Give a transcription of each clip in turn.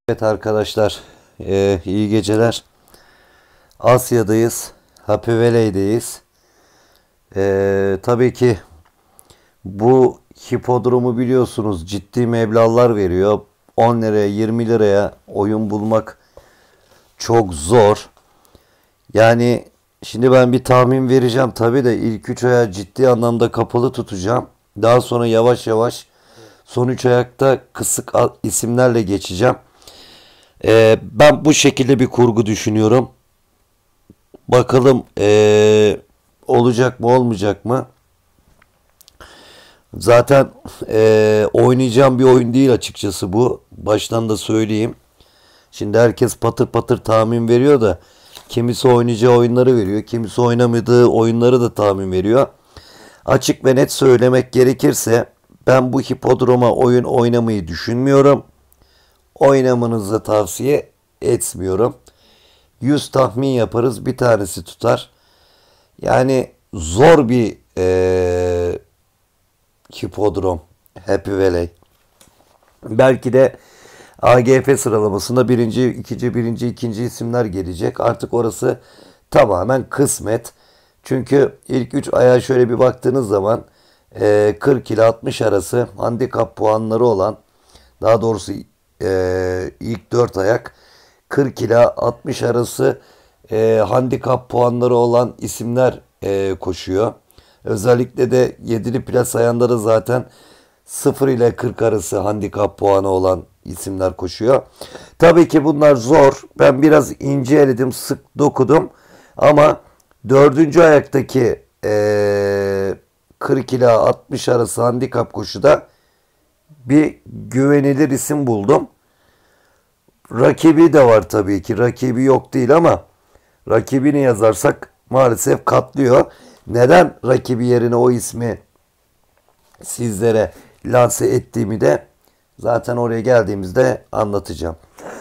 Evet arkadaşlar, iyi geceler. Asya'dayız, Happy Valley'deyiz. Tabii ki bu hipodromu biliyorsunuz ciddi meblağlar veriyor. 10 liraya 20 liraya oyun bulmak çok zor. Yani şimdi ben bir tahmin vereceğim tabii de ilk 3 aya ciddi anlamda kapalı tutacağım. Daha sonra yavaş yavaş son 3 ayakta kısık isimlerle geçeceğim. Ben bu şekilde bir kurgu düşünüyorum. Bakalım olacak mı olmayacak mı? Zaten oynayacağım bir oyun değil açıkçası bu. Baştan da söyleyeyim. Şimdi herkes patır patır tahmin veriyor da kimisi oynayacağı oyunları veriyor. Kimisi oynamadığı oyunları da tahmin veriyor. Açık ve net söylemek gerekirse ben bu hipodroma oyun oynamayı düşünmüyorum. Oynamanızı tavsiye etmiyorum. 100 tahmin yaparız, bir tanesi tutar. Yani zor bir hipodrom Happy Valley. Belki de AGF sıralamasında birinci, ikinci isimler gelecek. Artık orası tamamen kısmet. Çünkü ilk 3 aya şöyle bir baktığınız zaman 40 ile 60 arası handikap puanları olan, daha doğrusu ilk 4 ayak 40 ila 60 arası handikap puanları olan isimler koşuyor. Özellikle de 7'li plas ayağında da zaten 0 ile 40 arası handikap puanı olan isimler koşuyor. Tabii ki bunlar zor. Ben biraz ince eledim, sık dokudum. Ama dördüncü ayaktaki 40 ila 60 arası handikap koşuda bir güvenilir isim buldum. Rakibi de var tabii ki. Rakibi yok değil ama rakibini yazarsak maalesef katlıyor. Neden rakibi yerine o ismi sizlere lanse ettiğimi de zaten oraya geldiğimizde anlatacağım.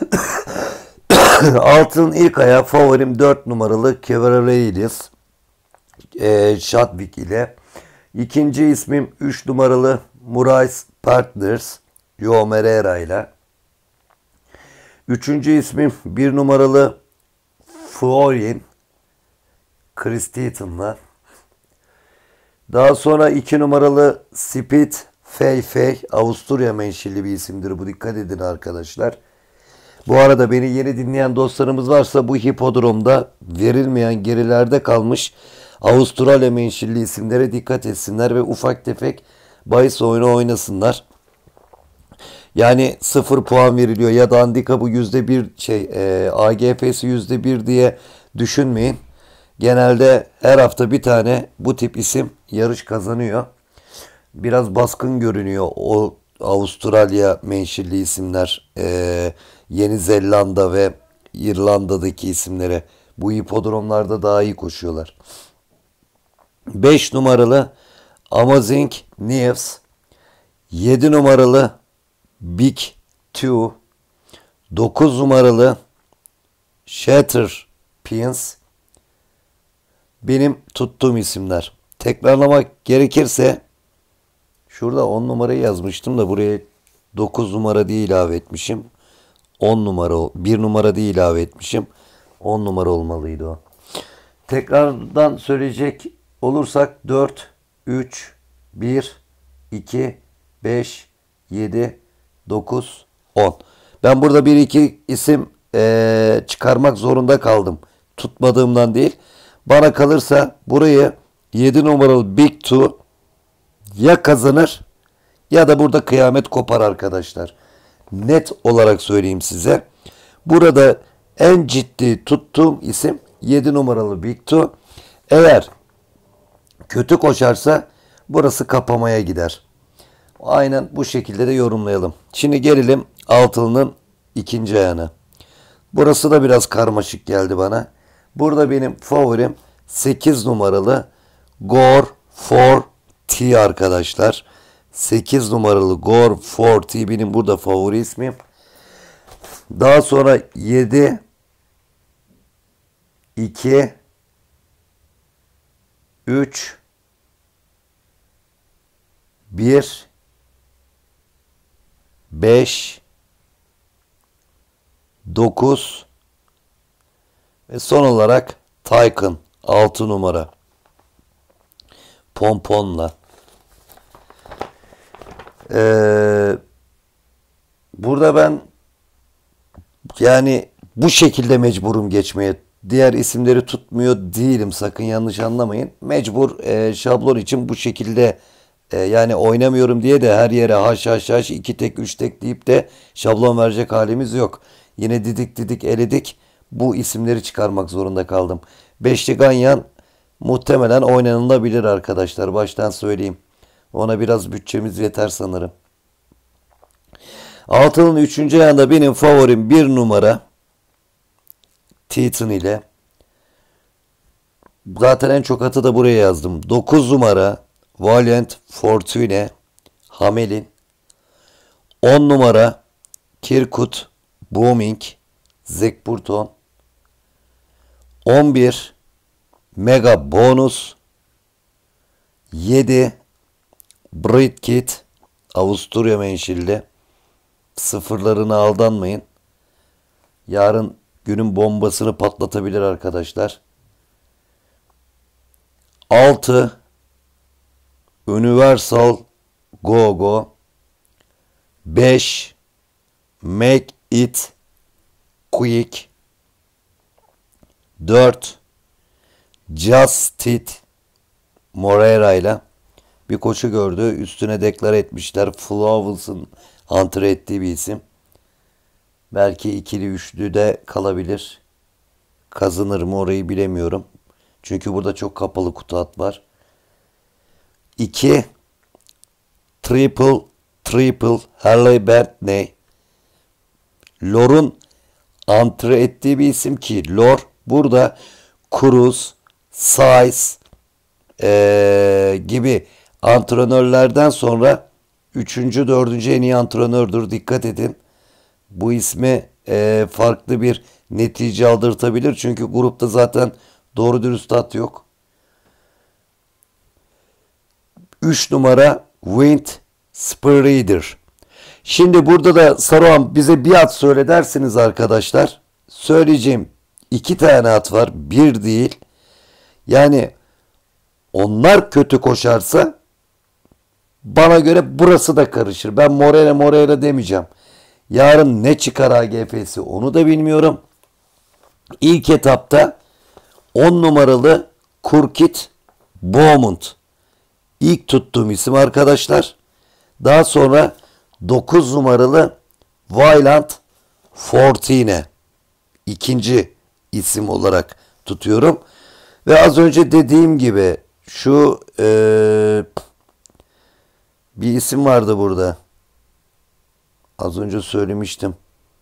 Altın ilk ayağı favorim 4 numaralı Cavalarius Shadwick ile. İkinci ismim 3 numaralı Murais Partners Joe Merera ile. Üçüncü ismim 1 numaralı Florin Chris Teaton'la. Daha sonra 2 numaralı Speed Fei Fei, Avusturya menşeli bir isimdir bu, dikkat edin arkadaşlar. Bu arada beni yeni dinleyen dostlarımız varsa bu hipodromda verilmeyen, gerilerde kalmış Avustralya menşeli isimlere dikkat etsinler ve ufak tefek bahis oyunu oynasınlar. Yani 0 puan veriliyor ya da handikapı %1 AGF'si %1 diye düşünmeyin. Genelde her hafta bir tane bu tip isim yarış kazanıyor. Biraz baskın görünüyor o Avustralya menşeli isimler. Yeni Zelanda ve İrlanda'daki isimlere. Bu hipodromlarda daha iyi koşuyorlar. 5 numaralı Amazing News, 7 numaralı Big Two, 9 numaralı Shatter Pins benim tuttuğum isimler. Tekrarlamak gerekirse şurada 10 numarayı yazmıştım da buraya 9 numara diye ilave etmişim. 10 numara, 1 numara diye ilave etmişim. 10 numara olmalıydı o. Tekrardan söyleyecek olursak 4, 3, 1, 2, 5, 7, 9, 10. Ben burada 1-2 isim çıkarmak zorunda kaldım. Tutmadığımdan değil. Bana kalırsa burayı 7 numaralı Big Two ya kazanır ya da burada kıyamet kopar arkadaşlar. Net olarak söyleyeyim size. Burada en ciddi tuttuğum isim 7 numaralı Big Two. Eğer kötü koşarsa burası kapamaya gider. Aynen bu şekilde de yorumlayalım. Şimdi gelelim altılının ikinci ayağına. Burası da biraz karmaşık geldi bana. Burada benim favorim 8 numaralı Gore 4T arkadaşlar. 8 numaralı Gore 4T benim burada favori ismim. Daha sonra 7, 2, 3, 1, 5, 9 ve son olarak Tycoon 6 numara. Pomponla. Burada ben yani bu şekilde mecburum geçmeye. Diğer isimleri tutmuyor değilim. Sakın yanlış anlamayın. Mecbur şablon için bu şekilde yani oynamıyorum diye de her yere haş 2 tek 3 tek deyip de şablon verecek halimiz yok. Yine didik eledik. Bu isimleri çıkarmak zorunda kaldım. Beşli Ganyan muhtemelen oynanılabilir arkadaşlar. Baştan söyleyeyim. Ona biraz bütçemiz yeter sanırım. Altının 3. ayağında benim favorim 1 numara Titan ile. Zaten en çok atı da buraya yazdım. 9 numara Valiant Fortune Hamelin. 10 numara Kirkut Booming Zac Burton. 11 Mega Bonus. 7 Britkit Avusturya menşilli. Sıfırlarına aldanmayın. Yarın günün bombasını patlatabilir arkadaşlar. 6 Universal Go. 5 Make It Quick. 4 Just It Moreira ile bir koşu gördü. Üstüne deklare etmişler. Flawless'ın antre ettiği bir isim. Belki ikili üçlü de kalabilir. Kazanır mı orayı bilemiyorum. Çünkü burada çok kapalı kutu at var. 2 Triple Harley Bentley. Lore'un antre ettiği bir isim ki Lore burada Cruz, Size gibi antrenörlerden sonra 3. 4. en iyi antrenördür. Dikkat edin. Bu ismi farklı bir netice aldırtabilir. Çünkü grupta zaten doğru dürüst at yok. 3 numara Wind Spreader. Şimdi burada da Saruhan bize bir at söyle dersiniz arkadaşlar. Söyleyeceğim 2 tane at var. Bir değil. Yani onlar kötü koşarsa bana göre burası da karışır. Ben Moreira demeyeceğim. Yarın ne çıkar AGF'si onu da bilmiyorum. İlk etapta 10 numaralı Kurkit Beaumont. İlk tuttuğum isim arkadaşlar. Daha sonra 9 numaralı Violent Fortune. İkinci isim olarak tutuyorum. Ve az önce dediğim gibi şu bir isim vardı burada. Az önce söylemiştim.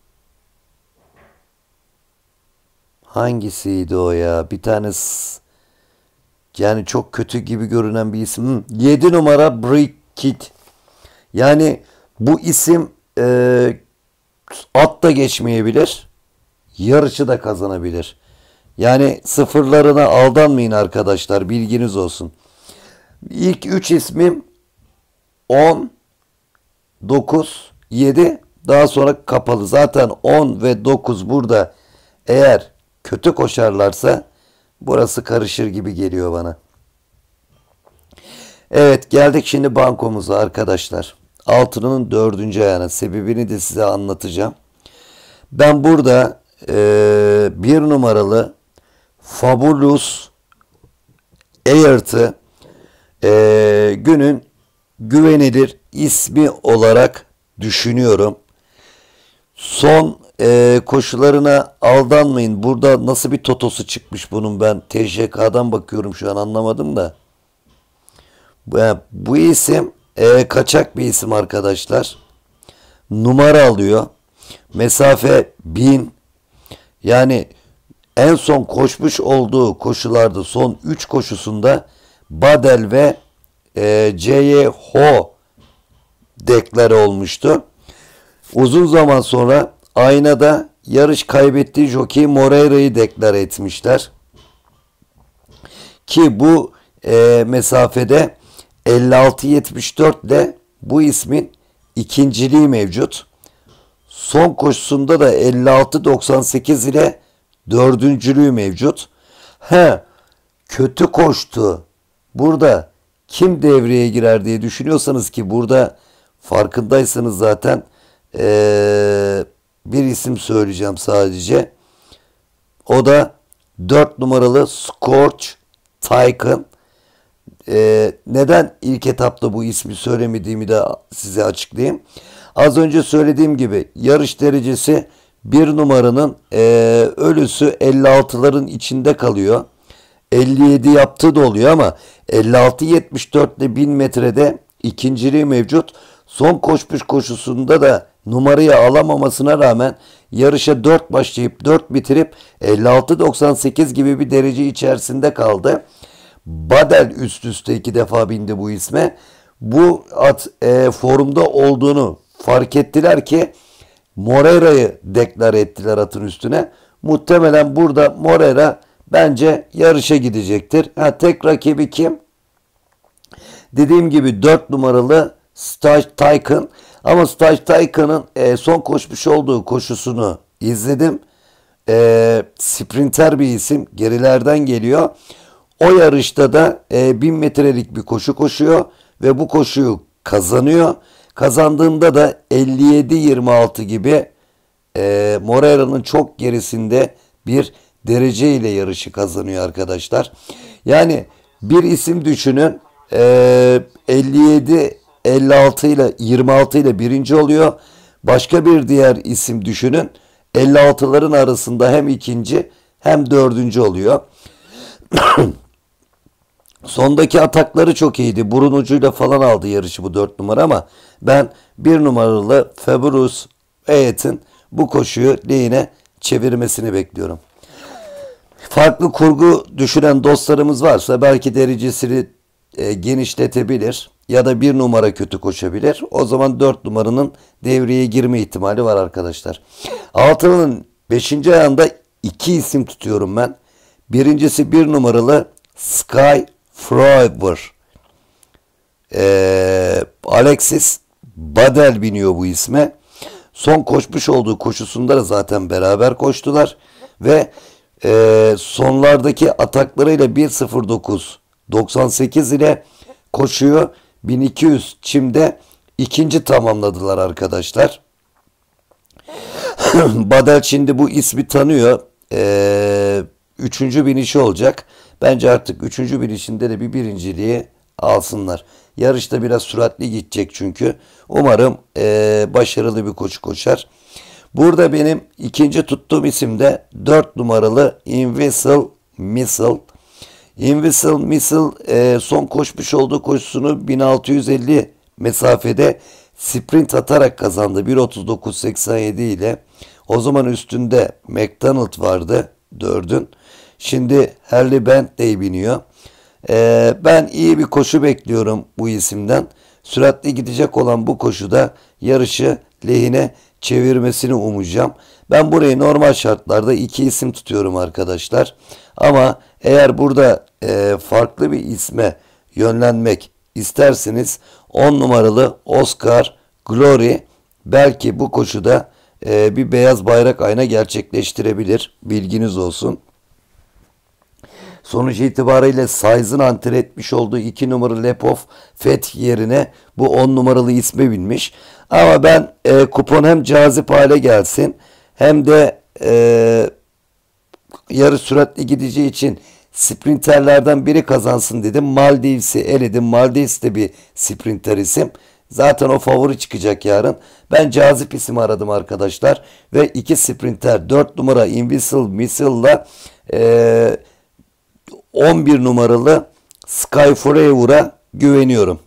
Hangisiydi o ya? Bir tanesi yani çok kötü gibi görünen bir isim. 7 numara Brickit. Yani bu isim at da geçmeyebilir. Yarışı da kazanabilir. Yani sıfırlarına aldanmayın arkadaşlar. Bilginiz olsun. İlk 3 ismim 10, 9, 7. Daha sonra kapalı. Zaten 10 ve 9 burada eğer kötü koşarlarsa burası karışır gibi geliyor bana. Evet, geldik şimdi bankomuza arkadaşlar. Altının 4. ayağına. Sebebini de size anlatacağım. Ben burada 1 numaralı Fabulous Airt'ı günün güvenilir ismi olarak düşünüyorum. Son koşularına aldanmayın. Burada nasıl bir totosu çıkmış bunun, ben TJK'dan bakıyorum şu an, anlamadım da. Bu isim kaçak bir isim arkadaşlar. Numara alıyor. Mesafe 1000. Yani en son koşmuş olduğu koşularda son 3 koşusunda Badel ve C.Y. Ho deklare olmuştu. Uzun zaman sonra aynada yarış kaybettiği jockey Moreira'yı deklare etmişler. Ki bu mesafede 56-74 ile bu ismin ikinciliği mevcut. Son koşusunda da 56.98 ile dördüncülüğü mevcut. Kötü koştu. Burada kim devreye girer diye düşünüyorsanız, ki burada farkındaysanız zaten bir isim söyleyeceğim sadece. O da 4 numaralı Scorch Tycoon. Neden ilk etapta bu ismi söylemediğimi de size açıklayayım. Az önce söylediğim gibi yarış derecesi 1 numaranın ölüsü 56'ların içinde kalıyor. 57 yaptığı da oluyor ama 56-74 ile 1000 metrede ikinciliği mevcut. Son koşmuş koşusunda da numarayı alamamasına rağmen yarışa 4 başlayıp 4 bitirip 56-98 gibi bir derece içerisinde kaldı. Badel üst üste 2 defa bindi bu isme. Bu at forumda olduğunu fark ettiler ki Moreira'yı deklare ettiler atın üstüne. Muhtemelen burada Moreira bence yarışa gidecektir. Tek rakibi kim? Dediğim gibi 4 numaralı Stage Tycoon. Ama Stage Tycoon'ın son koşmuş olduğu koşusunu izledim. Sprinter bir isim. Gerilerden geliyor. O yarışta da 1000 metrelik bir koşu koşuyor ve bu koşuyu kazanıyor. Kazandığında da 57-26 gibi Moreira'nın çok gerisinde bir derece ile yarışı kazanıyor arkadaşlar. Yani bir isim düşünün, 57-56 ile 26 ile birinci oluyor. Başka bir diğer isim düşünün, 56'ların arasında hem ikinci hem dördüncü oluyor. Sondaki atakları çok iyiydi. Burun ucuyla falan aldı yarışı bu 4 numara ama ben 1 numaralı Fabulous Eighth'in bu koşuyu lehine çevirmesini bekliyorum. Farklı kurgu düşünen dostlarımız varsa belki derecesini genişletebilir ya da 1 numara kötü koşabilir. O zaman 4 numaranın devreye girme ihtimali var arkadaşlar. Altının 5. ayağında 2 isim tutuyorum ben. Birincisi 1 numaralı Sky Forever. Alexis Badel biniyor bu isme. Son koşmuş olduğu koşusunda da zaten beraber koştular. Ve sonlardaki ataklarıyla 1.09.98 ile koşuyor. 1200 çimde ikinci tamamladılar arkadaşlar. Badel şimdi bu ismi tanıyor. Üçüncü binişi olacak. Bence artık üçüncü binişinde de bir birinciliği alsınlar. Yarışta biraz süratli gidecek çünkü. Umarım başarılı bir koşu koşar. Burada benim ikinci tuttuğum isim de 4 numaralı Invisible Missile. Invisible Missile son koşmuş olduğu koşusunu 1650 mesafede sprint atarak kazandı. 1.39.87 ile. O zaman üstünde McDonald vardı 4'ün. Şimdi Harley Bentley biniyor. Ben iyi bir koşu bekliyorum bu isimden. Süratli gidecek olan bu koşuda yarışı lehine çevirmesini umacağım. Ben burayı normal şartlarda 2 isim tutuyorum arkadaşlar. Ama eğer burada farklı bir isme yönlenmek isterseniz 10 numaralı Oscar Glory belki bu koşuda bir beyaz bayrak ayna gerçekleştirebilir. Bilginiz olsun. Sonuç itibariyle Saiz'in antre etmiş olduğu 2 numaralı Lap of Faith yerine bu 10 numaralı isme binmiş. Ama ben kupon hem cazip hale gelsin hem de yarı süratli gideceği için sprinterlerden biri kazansın dedim. Maldives'i eledim. Maldives de bir sprinter isim. Zaten o favori çıkacak yarın. Ben cazip isim aradım arkadaşlar. Ve 2 sprinter 4 numara Invisible Missile'la 11 numaralı Sky Forever'a güveniyorum.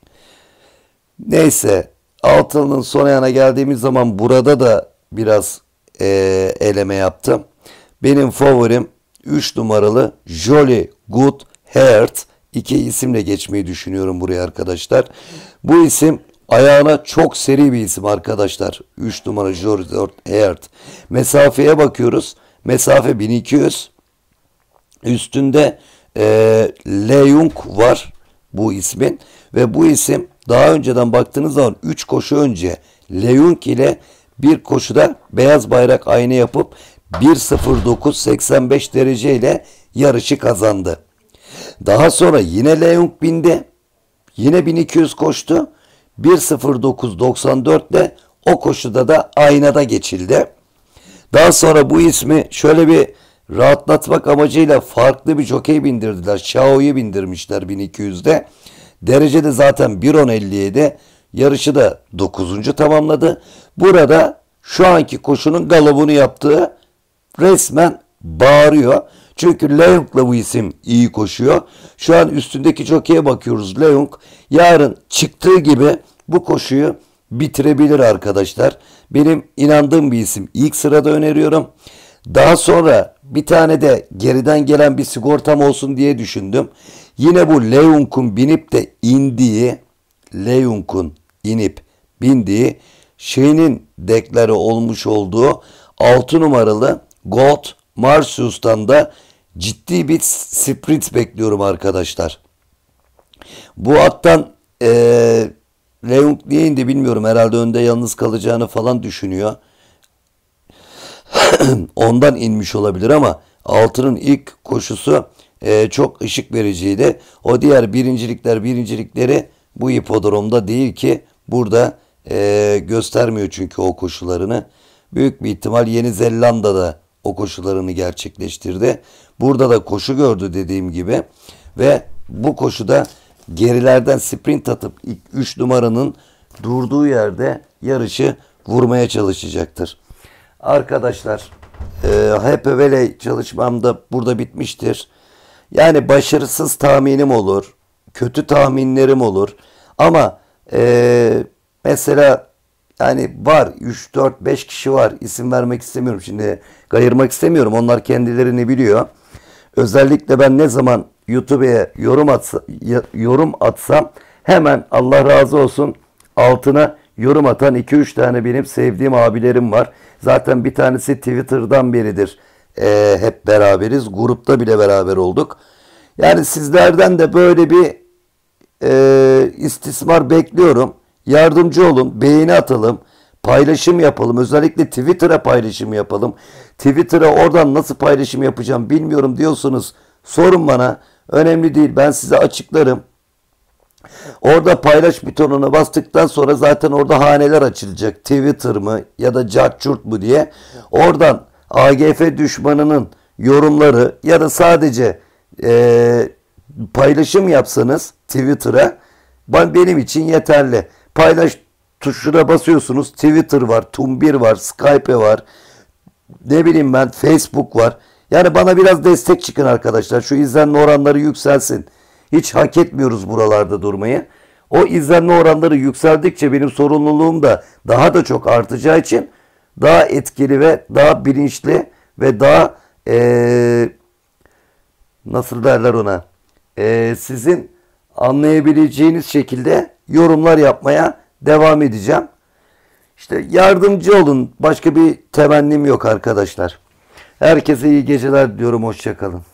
Neyse, altının son ayağına geldiğimiz zaman burada da biraz eleme yaptım. Benim favorim 3 numaralı Jolly Good Heart. 2 isimle geçmeyi düşünüyorum buraya arkadaşlar. Bu isim ayağına çok seri bir isim arkadaşlar. 3 numara Jolly Good Heart. Mesafeye bakıyoruz. Mesafe 1200. Üstünde Leung var bu ismin. Ve bu isim daha önceden baktığınız zaman 3 koşu önce Leung ile bir koşuda beyaz bayrak ayna yapıp 1.09.85 dereceyle yarışı kazandı. Daha sonra yine Leung bindi. Yine 1200 koştu. 1.09.94 ile o koşuda da aynada geçildi. Daha sonra bu ismi şöyle bir rahatlatmak amacıyla farklı bir jokey bindirdiler. Xiao'yu bindirmişler 1200'de. Derece de zaten 1.10.57. Yarışı da 9. tamamladı. Burada şu anki koşunun galobunu yaptığı resmen bağırıyor. Çünkü Leung'la bu isim iyi koşuyor. Şu an üstündeki jokeye bakıyoruz. Leung yarın çıktığı gibi bu koşuyu bitirebilir arkadaşlar. Benim inandığım bir isim. İlk sırada öneriyorum. Daha sonra bir tane de geriden gelen bir sigortam olsun diye düşündüm. Yine bu Leung'un binip de indiği, Leung'un inip bindiği şeyinin deklare olmuş olduğu 6 numaralı Gold Martius'tan da ciddi bir sprint bekliyorum arkadaşlar. Bu attan Leung niye indi bilmiyorum. Herhalde önde yalnız kalacağını falan düşünüyor. Ondan inmiş olabilir ama altının ilk koşusu çok ışık vericiydi. O diğer birincilikleri bu hipodromda değil ki burada göstermiyor çünkü o koşularını. Büyük bir ihtimal Yeni Zelanda'da o koşularını gerçekleştirdi. Burada da koşu gördü dediğim gibi ve bu koşuda gerilerden sprint atıp ilk 3 numaranın durduğu yerde yarışı vurmaya çalışacaktır. Arkadaşlar Happy Valley çalışmam da burada bitmiştir. Yani başarısız tahminim olur. Kötü tahminlerim olur. Ama mesela yani var 3, 4, 5 kişi var. İsim vermek istemiyorum şimdi. Kayırmak istemiyorum. Onlar kendilerini biliyor. Özellikle ben ne zaman YouTube'ya yorum atsam hemen Allah razı olsun altına yorum atan 2-3 tane benim sevdiğim abilerim var. Zaten bir tanesi Twitter'dan beridir. Hep beraberiz. Grupta bile beraber olduk. Yani sizlerden de böyle bir istismar bekliyorum. Yardımcı olun. Beğeni atalım. Paylaşım yapalım. Özellikle Twitter'a paylaşım yapalım. Twitter'a oradan nasıl paylaşım yapacağım bilmiyorum diyorsunuz. Sorun bana. Önemli değil. Ben size açıklarım. Orada paylaş butonuna bastıktan sonra zaten orada haneler açılacak. Twitter mı ya da Carçurt mu diye. Oradan AGF düşmanının yorumları ya da sadece paylaşım yapsanız Twitter'a benim için yeterli. Paylaş tuşuna basıyorsunuz. Twitter var, Tumbir var, Skype var. Ne bileyim ben Facebook var. Yani bana biraz destek çıkın arkadaşlar. Şu izlenme oranları yükselsin. Hiç hak etmiyoruz buralarda durmayı. O izlenme oranları yükseldikçe benim sorumluluğum da daha da çok artacağı için daha etkili ve daha bilinçli ve daha nasıl derler ona sizin anlayabileceğiniz şekilde yorumlar yapmaya devam edeceğim. İşte yardımcı olun. Başka bir temennim yok arkadaşlar. Herkese iyi geceler diyorum. Hoşça kalın.